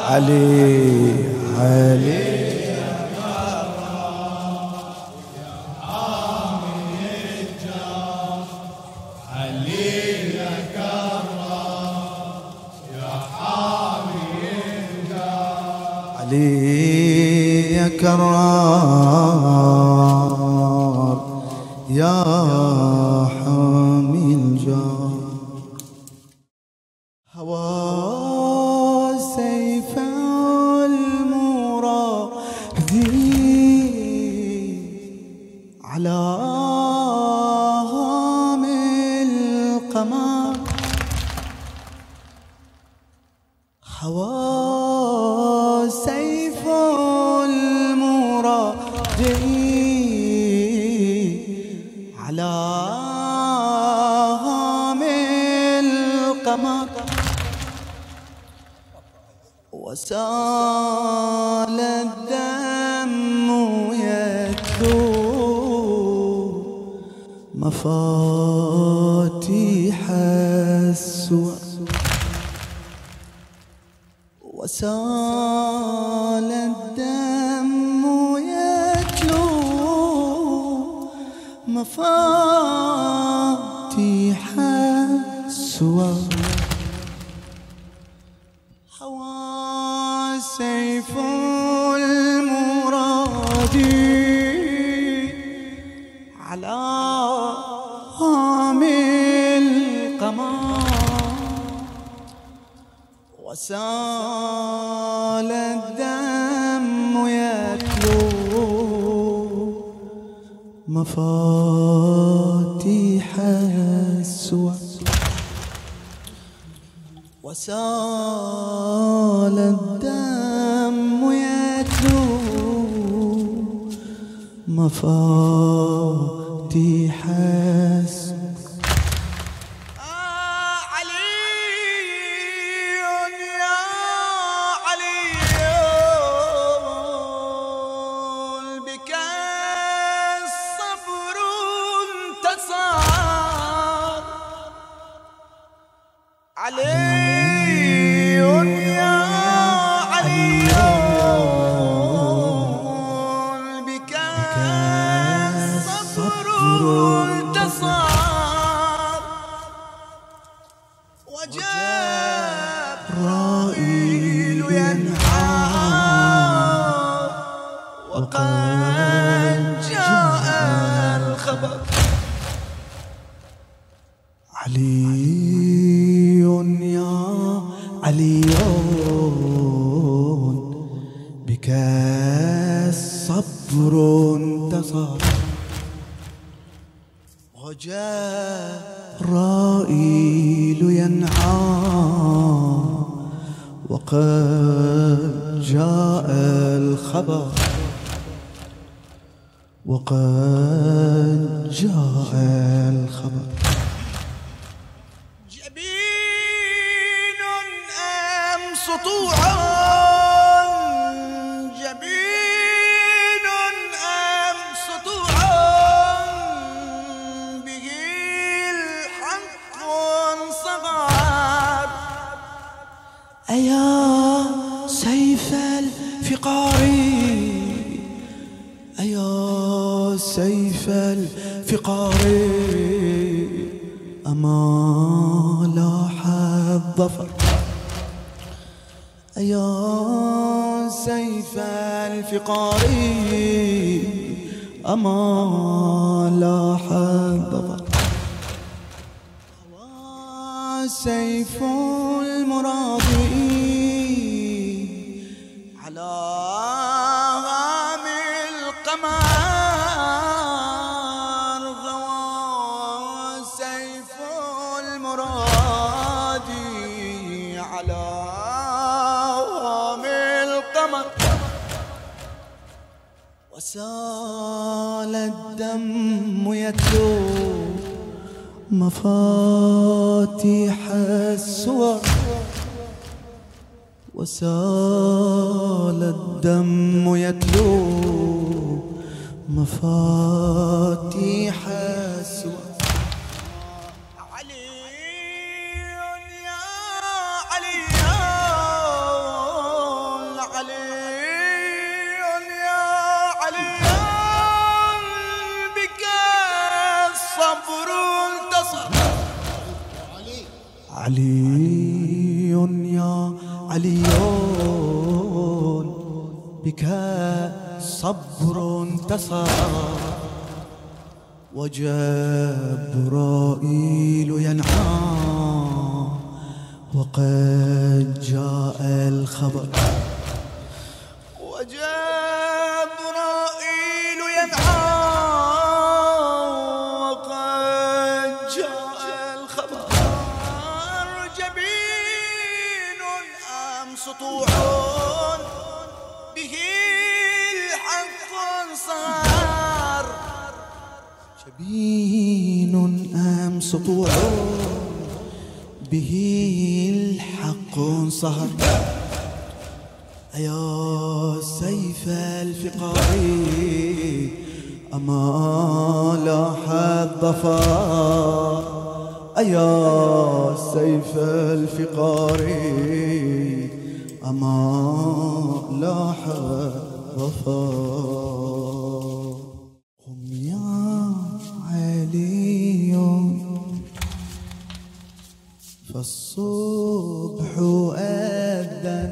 علي علي علي يا كرار يا حامي الجار هوى سيف المرادي على هام القمر هوى سيف المرادي على هام القمر وسال الدم يتلو مفاتيح السوء وسال الدم يتلو مفاتيح السوء هوى سيف المرادي على هام القمر وسال الدم يتلو مفاتيح السوء وسال الدم يتلو مفاتيح السوء علي يا علي بك الصبر انتصر وجبرائيل ينحى وقد جاء الخبر علي يا علي بك الصبر انتصر وجبرائيل ينعى وقد جاء الخبر وقد جاء الخبر سطوعا جبين أم سطوعا به الحق صغار أيا سيف الفقار أيا سيف الفقار أما لاح الظفر يا سيف الفقار أما لاح الظفر وسيف المراضي على هام القمر غوى سيف المرادي على وسال الدم يتلو مفاتيح السور وسال الدم يتلو مفاتيح السور علي يا علي علي يا علي بك صبر انتصر وجبرائيل ينعى وقد جاء الخبر وجبرائيل ينعى وقد جاء الخبر جبين أم سطوع به الحق صار جبين أم سطوع به الحق صهر أيا سيف الفقار أما لاح الظفر أيا سيف الفقار أما لاح الظفر قم يا علي فالصبح أذن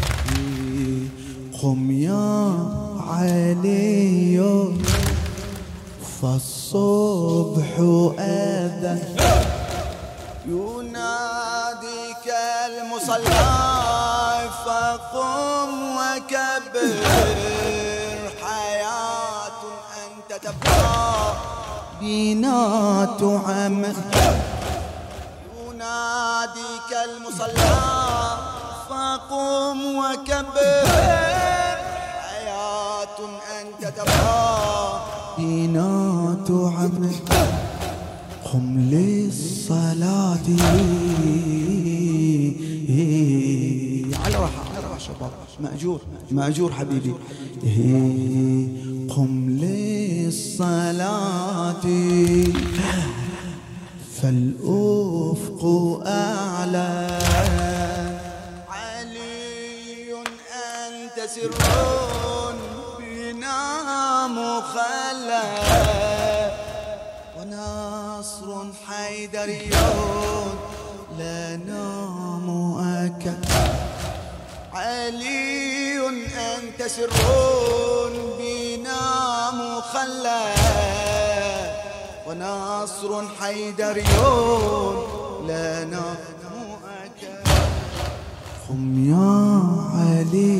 قم يا علي فالصبح أذن يناديك المصلى فقم وكبر حياة أنت تبقى بنا تعمر يناديك المصلى فقم وكبر حياة أنت تبقى بنا تعمر قم للصلاة على راحة شباب مأجور حبيبي قم للصلاة فالأفق أعلى علي أنت سر بنا مخلى ونصر حيدري لنا مؤكد علي أنت سر بنا مخلى ونصر حيدري لنا مؤكد قم يا علي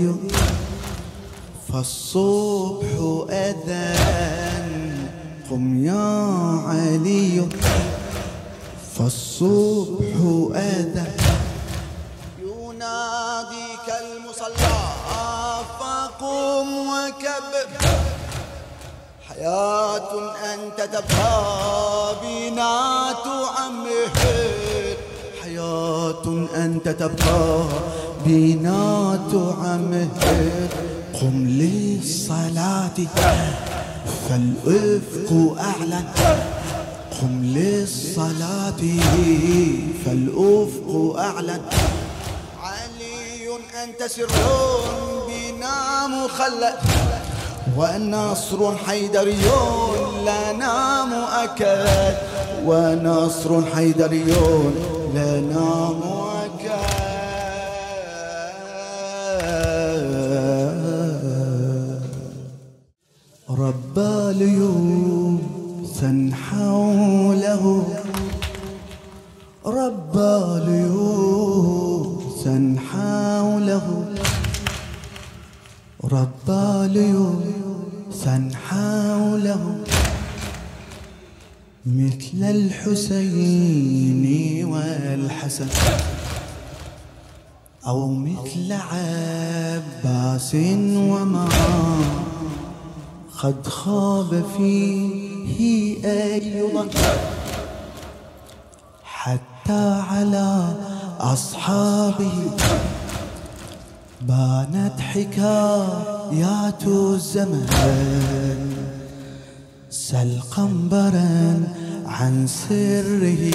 فالصبح أذن قم يا علي فالصبح أذن يناديك المصلى فقم وكبر حياة أنت تبقى بنا تعمر حياة أنت تبقى بنا تعمر قم للصلاة فالأفق أعلن قم للصلاة فالأفق أعلن علي أنت سر بنا مخلد ونصر حيدري لنا مؤكد ونصر حيدري لنا مؤكد ربى ليوثا حوله ربى ليوثا حوله ربى ليوثا حوله مثل الحسين والحسن أو مثل عباس وما قد خاب فيه أيضا حتى على أصحابه بانت حكايات الزمان سل قنبرا عن سره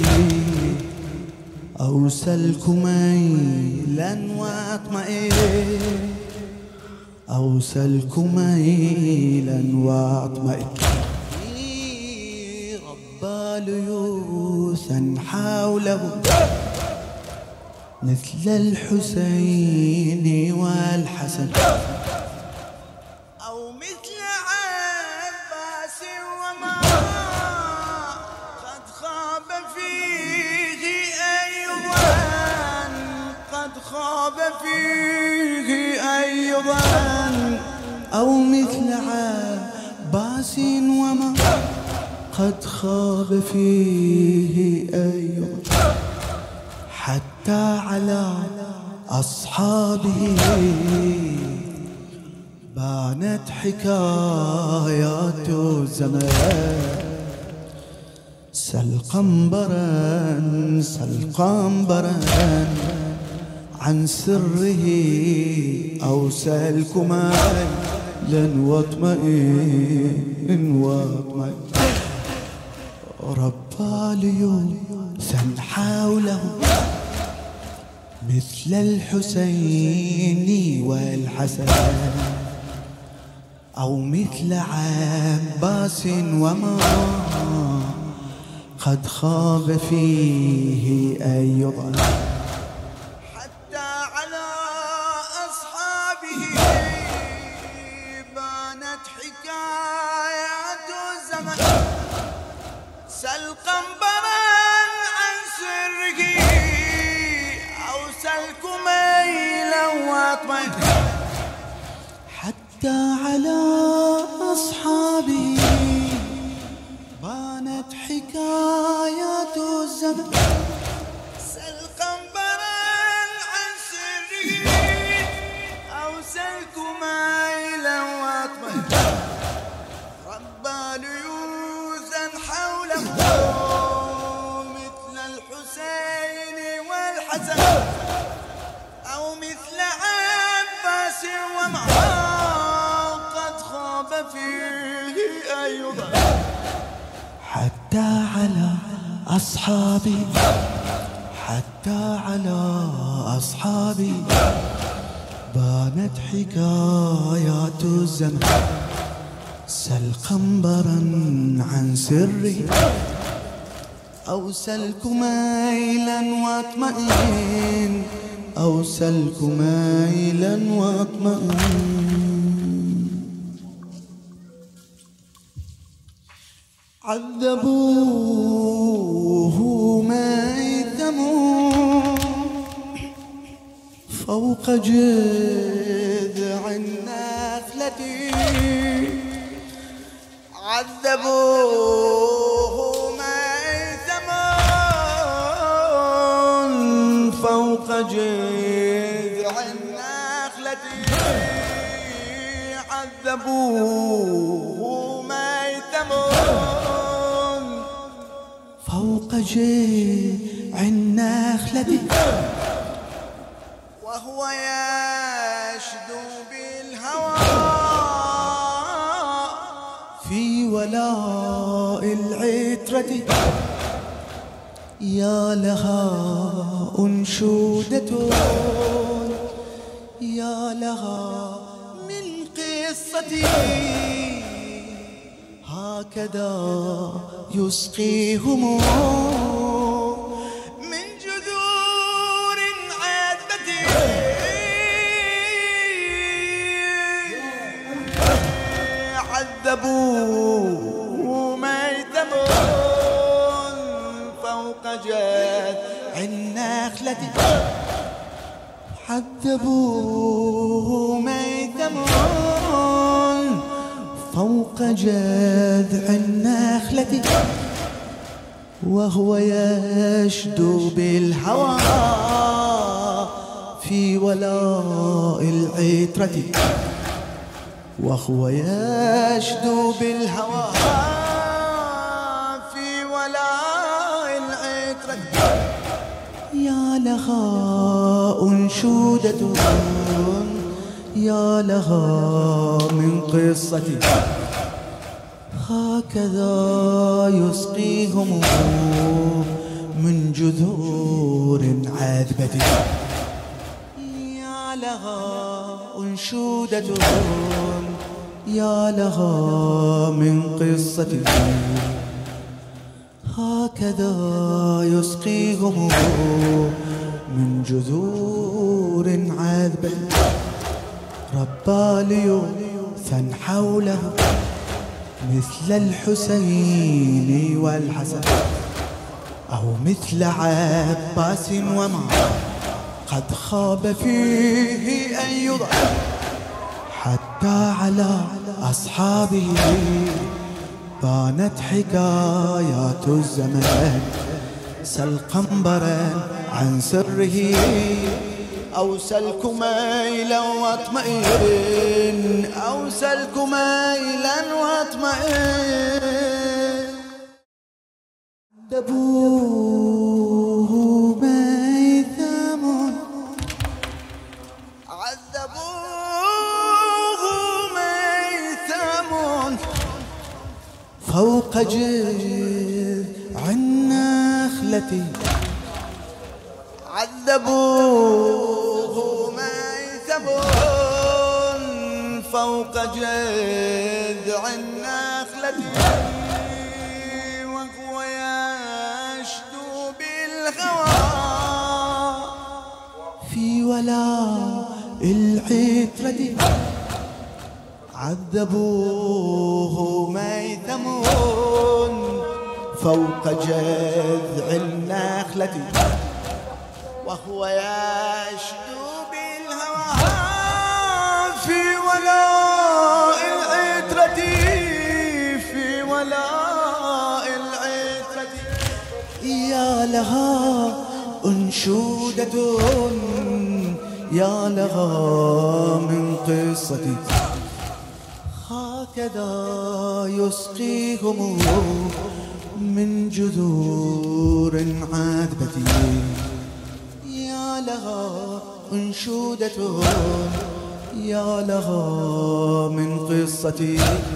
أو سل كميلا واطمئن أو سل كميلا واطمئن ربى ليوثا حوله مثل الحسين والحسن أو مثل عباس وما قد خاب فيه أيضا، قد خاب فيه أيضا. أو مثل عباس وما قد خاب فيه أيضا، حتى على أصحابه بانت حكايات الزمان. سل قنبرا سل قنبرا عن سره أو سل كمالا واطمئن واطمئن. ربى ليوثا حوله مثل الحسين والحسن، أو مثل عباس وما قد خاب فيه أيضا، حتى على أصحابه بانت حكايات الزمن. سل قنبرا عن سره أو سل كميلا واطمئن. حتى على أصحابه بانت حكايات الزمن. سل قنبرا عن سره أو سل كميلا واطمئن. ربى ليوثا حوله مثل الحسين والحسن، أو مثل عباس ومعه قد خاب فيه أيضا. حتى على أصحابي حتى على أصحابي بانت حكايات الزمن. سل قنبرا عن سري أو سل كميلا واطمئن، أو سل كميلا واطمئن. عذبوه ميتموا فوق جذع النخلة. عذبوه ميتما فوق جذع النخلة. عذبوه ميتما فوق جذع النخلة، وهو يشدو بالهوى في ولاء العترة. يا لها أنشودة يا لها من قصتي، هكذا يسقيهم من جذور عذبتي. عذبوه ميتم فوق جذع النخلة. عذبوه ميتم فوق جذع النخلة، وهو يشدو بالهوى في ولاء العترة. وهو يشدو بالهوى في ولاء العترة. يا لها أنشودة يا لها من قصتي، هكذا يسقيهم من جذور عذبة. يا لها أنشودة يا لها من قصتي، هكذا يسقيهم من جذور عذبة، ربى ليوثا حوله مثل الحسين والحسن، أو مثل عباس وما قد خاب فيه أن يضع، حتى على أصحابه بانت حكايات الزمن. سل قنبرا عن سره، أو سل كميلا واطمئن، أو سل كميلا واطمئن. عذبوه ميثم، عذبوه ميثم فوق جذع النخلة، عذبوه ميثم فوق جذع النخلة، وهو يشدو بالهوى في ولاء العترة. عذبوه ميثم فوق جذع النخلة، وهو يشدو بالهوى في ولاء العترة، في ولاء العترة. يا لها أنشودة، يا لها من قصة، هكذا يسقيهم من جذور عذبة. يا لها أنشودة، يا لها من قصة،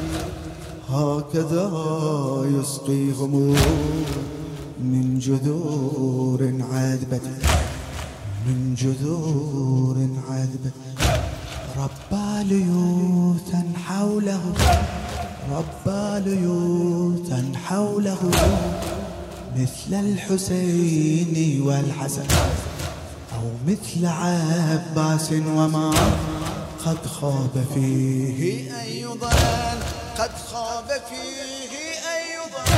هكذا يسقيهم من جذور عذبة، من جذور عذبة. ربى ليوثا حوله، ربى ليوثا حوله مثل الحسين والحسن، أو مثل عباس وما قد خاب فيه أي ضلال، قد خاب فيه أي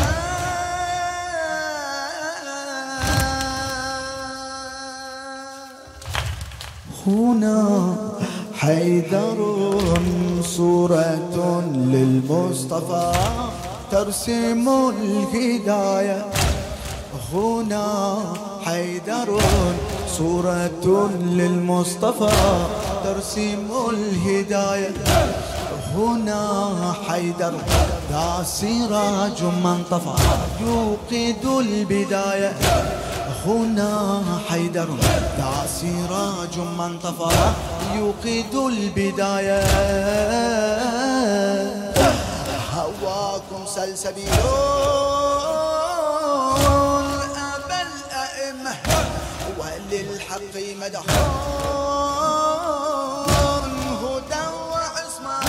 ضلال. هنا حيدر صورة للمصطفى ترسم الهداية. هنا حيدر صورة للمصطفى ترسم الهداية. هنا حيدر ذا سراج من طفى يوقد البداية. هنا حيدر ذا سراج من طفى يوقد البداية. هواكم سلسبيلون أبا الأئمة، وللحق مدحون هدى وعصمة.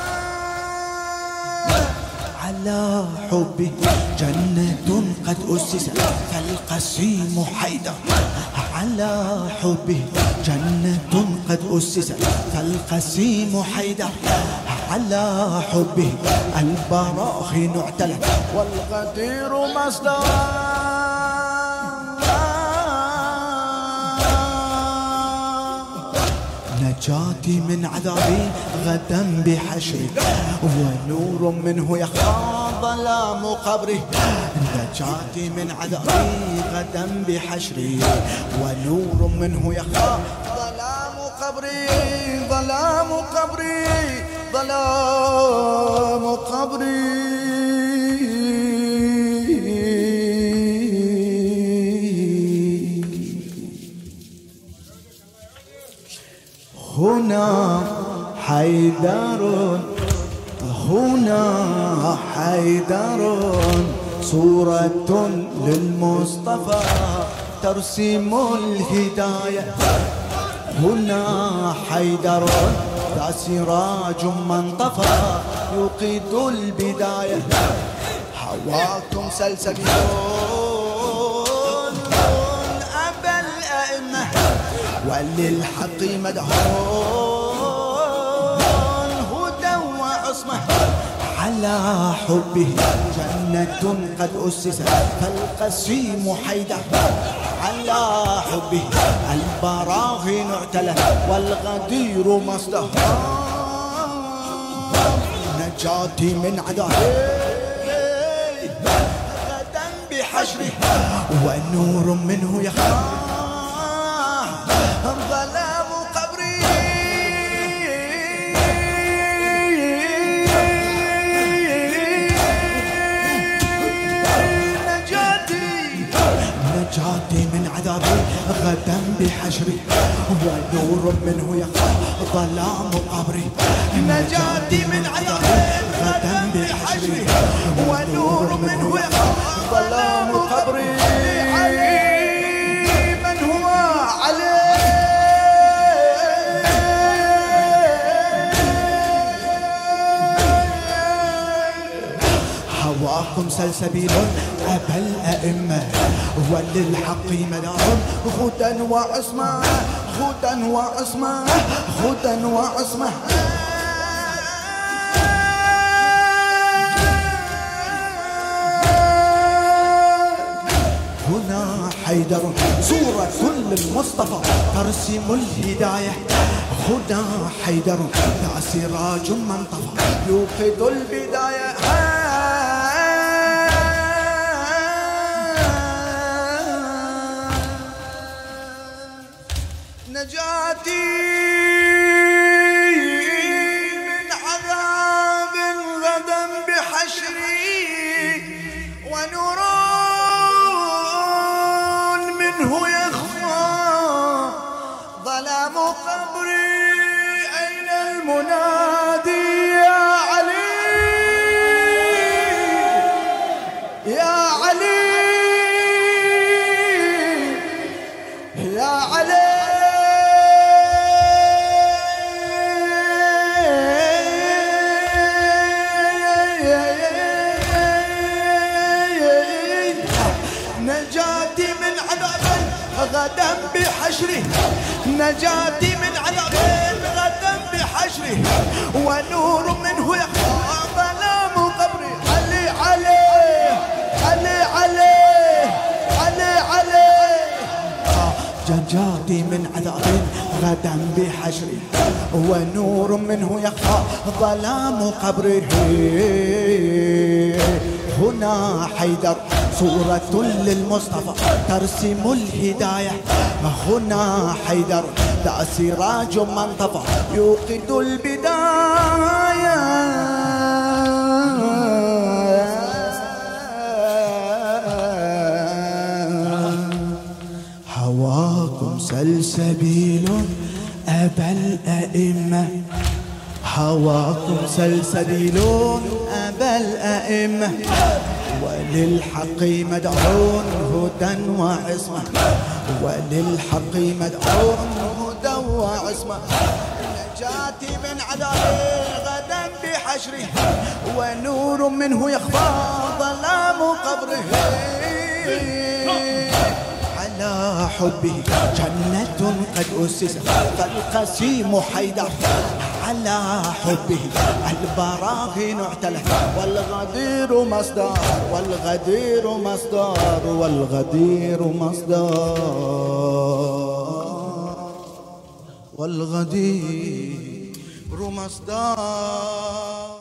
على حبه جنة قد أسست فالقسيم حيدر. على حبه جنة قد أسست فالقسيم حيدر. على حبه البراهين اعتلت والغدير مصدر. نجاتي من عذابي غدا بحشري، ونور منه يخفى ظلام قبري. نجاتي من عذابي غدا بحشري، ونور منه يخفى ظلام قبري، ظلام قبري، ظلام قبري. هنا حيدر، هنا حيدر صورة للمصطفى ترسم الهداية. هنا حيدر ذا سراج من طفى يوقد البداية. هواكم سلسبيلون أبا الأئمة، وللحق مدعون هدى وعصمة على حبه جنة قد أسست فالقسيم حيدر على حبه البراهين اعتلت والغدير مصدر نجاتي من عذابه غدا بحشره ونور منه يخاف ظلام قبري نجاتي من عذابي غدا بحشري ونور منه يخاف ظلام قبري نجاتي من عذابي غدا بحشري ونور منه يخاف ظلام قبري من هو عليه هواكم سلسبيل أبا الأئمة وللحق مدار هدى وعصمة هدى وعصمة هدى وعصمة هنا حيدر صورة للمصطفى ترسم الهداية هنا حيدر سراج من طفى يوقد البداية نجاتي من عذاب غدا بحشري ونور منه يخفى ظلام قبري أين المنادي يا علي يا علي يا علي نجاتي من عذاب غدا بحشره نجاتي من عذاب غدا بحشره ونور منه يخفى ظلام قبري علي عليه علي عليه علي عليه نجاتي من عذاب غدا بحشره ونور منه يخفى ظلام قبره هنا حيدر صورة للمصطفى ترسم الهداية هنا حيدر ذا سراج من طفى يوقد البداية هواكم سلسبيل أبا الأئمة هواكم سلسبيل أبا الأئمة وللحق مدعون هدى وعصمة وللحق مدعون هدى وعصمة نجاتي من عذابه غدا بحشره ونور منه يخفى ظلام قبره على حبه جنة قد أسست فالقسيم حيدر على حبه البراهين اعتلت والغدير مصدر والغدير مصدر والغدير مصدر والغدير مصدر